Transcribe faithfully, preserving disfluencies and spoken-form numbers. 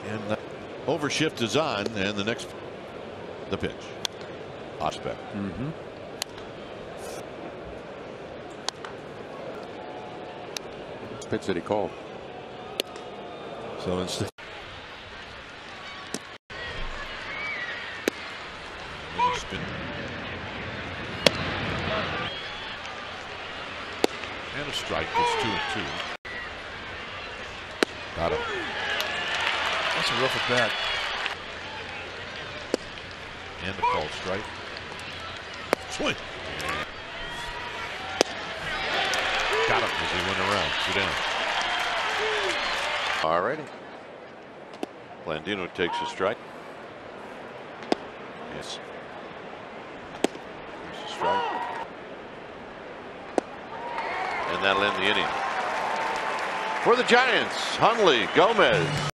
And the overshift is on, and the next the pitch. Ospec. Mm-hmm. Pitch that he called. So instead. Spin. And a strike. It's two and two. Got him. That's a rough at bat. And a called strike. Swing. Got him as he went around. Two down. All righty. Blandino takes a strike. Yes. There's a strike. And that'll end the inning. For the Giants, Hundley, Gomez.